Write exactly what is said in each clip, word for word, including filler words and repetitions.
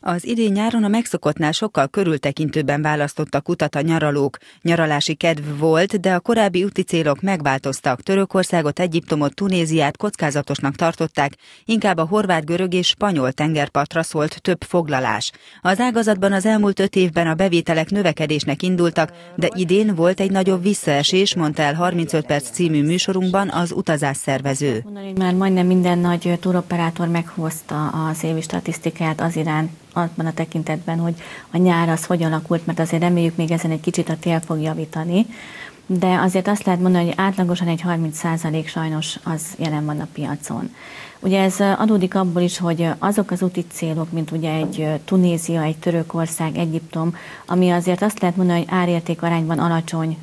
Az idén nyáron a megszokottnál sokkal körültekintőbben választottak utat a nyaralók. Nyaralási kedv volt, de a korábbi úti célok megváltoztak. Törökországot, Egyiptomot, Tunéziát kockázatosnak tartották, inkább a horvát, görög és spanyol tengerpartra szólt több foglalás. Az ágazatban az elmúlt öt évben a bevételek növekedésnek indultak, de idén volt egy nagyobb visszaesés, mondta el harmincöt perc című műsorunkban az utazásszervező. Már majdnem minden nagy turoperátor meghozta az évi statisztikát az iránt, abban a tekintetben, hogy a nyár az hogy alakult, mert azért reméljük még ezen egy kicsit a tél fog javítani, de azért azt lehet mondani, hogy átlagosan egy harminc százalék sajnos az jelen van a piacon. Ugye ez adódik abból is, hogy azok az úti célok, mint ugye egy Tunézia, egy Törökország, Egyiptom, ami azért azt lehet mondani, hogy árérték arányban alacsony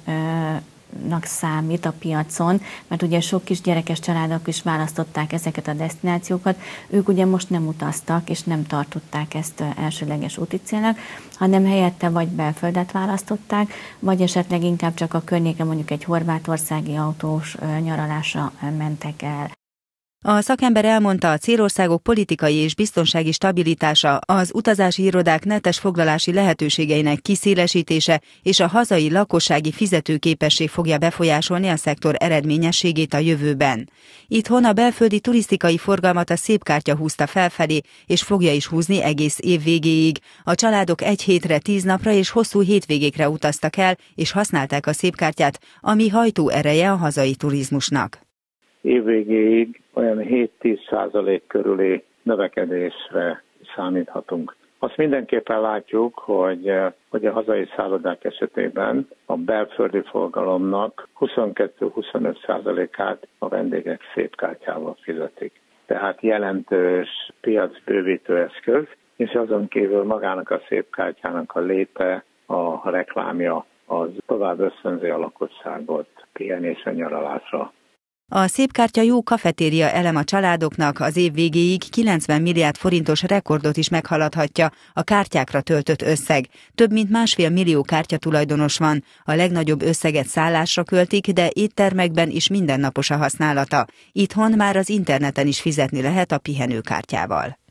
számít a piacon, mert ugye sok kisgyerekes családok is választották ezeket a desztinációkat, ők ugye most nem utaztak, és nem tartották ezt elsőleges úti célnak, hanem helyette vagy belföldet választották, vagy esetleg inkább csak a környéken mondjuk egy horvátországi autós nyaralásra mentek el. A szakember elmondta, a célországok politikai és biztonsági stabilitása, az utazási irodák netes foglalási lehetőségeinek kiszélesítése és a hazai lakossági fizetőképesség fogja befolyásolni a szektor eredményességét a jövőben. Itthon a belföldi turisztikai forgalmat a Szépkártya húzta felfelé, és fogja is húzni egész év végéig. A családok egy hétre, tíz napra és hosszú hétvégékre utaztak el, és használták a Szépkártyát, ami hajtóereje a hazai turizmusnak. Évvégéig olyan hét-tíz százalék körüli növekedésre számíthatunk. Azt mindenképpen látjuk, hogy, hogy a hazai szállodák esetében a belföldi forgalomnak huszonkettő-huszonöt százalékát a vendégek Szépkártyával fizetik. Tehát jelentős piacbővítő eszköz, és azon kívül magának a Szépkártyának a léte, a reklámja az tovább ösztönzi a lakosságot pihenésre, nyaralásra. A Szépkártya jó kafetéria elem a családoknak, az év végéig kilencven milliárd forintos rekordot is meghaladhatja a kártyákra töltött összeg. Több mint másfél millió kártyatulajdonos van, a legnagyobb összeget szállásra költik, de éttermekben is mindennapos a használata. Itthon már az interneten is fizetni lehet a pihenőkártyával.